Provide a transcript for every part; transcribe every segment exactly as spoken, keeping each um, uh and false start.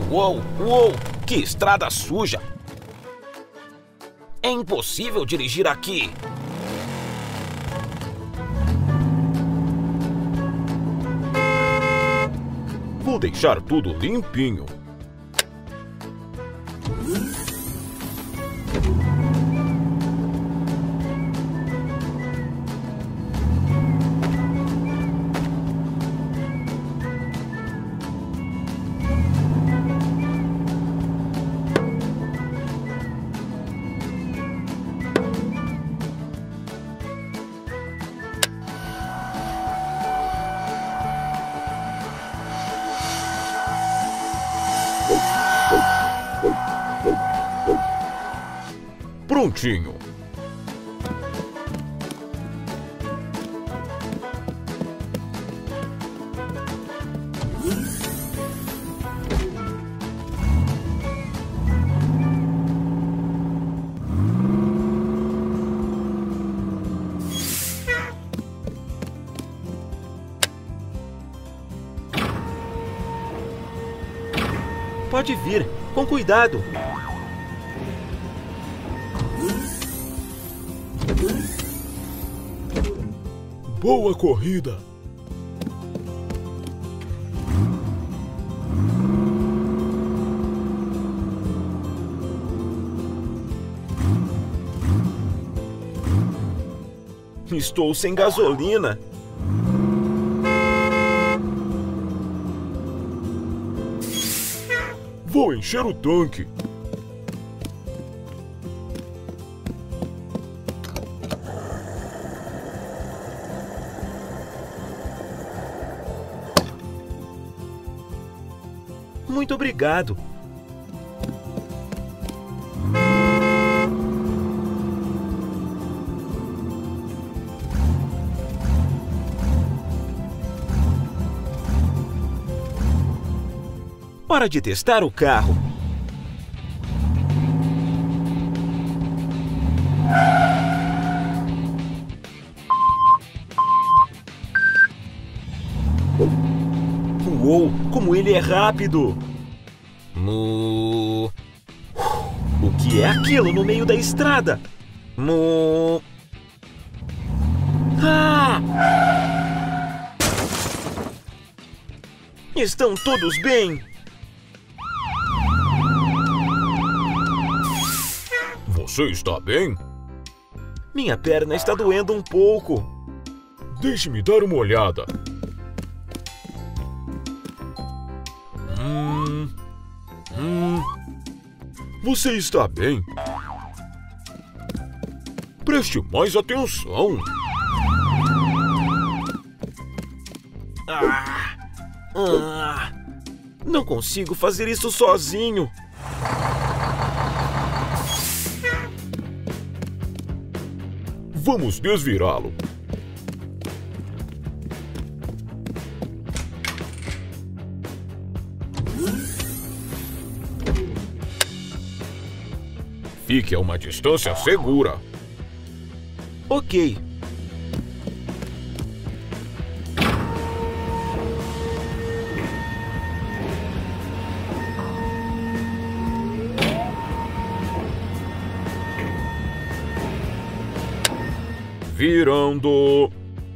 Uou, uou, que estrada suja! É impossível dirigir aqui. Vou deixar tudo limpinho. Prontinho. Pode vir, com cuidado. Boa corrida! Estou sem gasolina. Vou encher o tanque. Muito obrigado. Hora de testar o carro. Uou, como ele é rápido! Mu... O que é aquilo no meio da estrada? Mu... Ah! Estão todos bem? Você está bem? Minha perna está doendo um pouco. Deixe-me dar uma olhada. Hum... Hum... Você está bem? Preste mais atenção. Ah! Ah! Não consigo fazer isso sozinho. Vamos desvirá-lo. Fique a uma distância segura. Ok. Virando.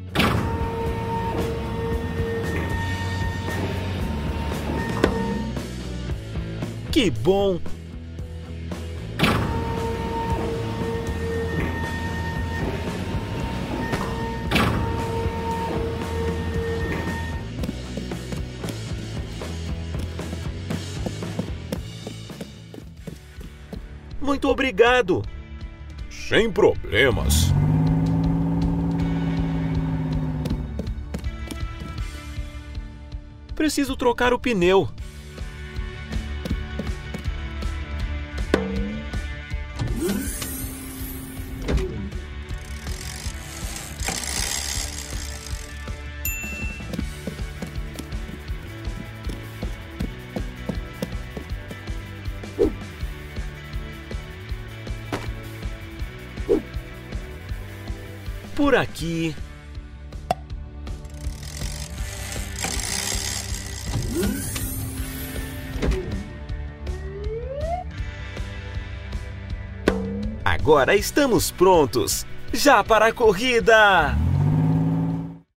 Que bom! Muito obrigado! Sem problemas. Preciso trocar o pneu. Por aqui. Agora estamos prontos, já para a corrida!